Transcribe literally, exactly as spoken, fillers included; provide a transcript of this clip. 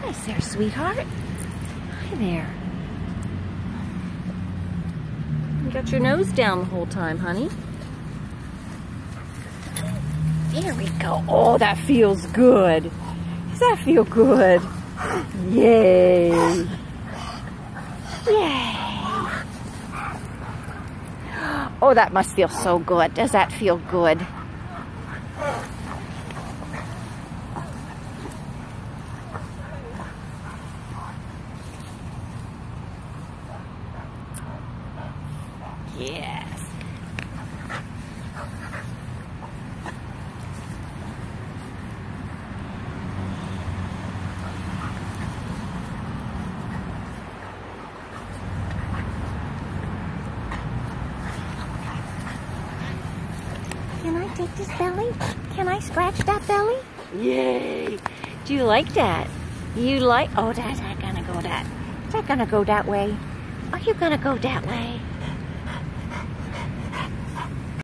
Nice there, sweetheart. Hi there. You got your nose down the whole time, honey. There we go. Oh, that feels good. Does that feel good? Yay. Yay. Oh, that must feel so good. Does that feel good? Yes. Can I take this belly? Can I scratch that belly? Yay! Do you like that? You like? Oh, that's not gonna go that. Is that gonna go that way? Are you gonna go that way?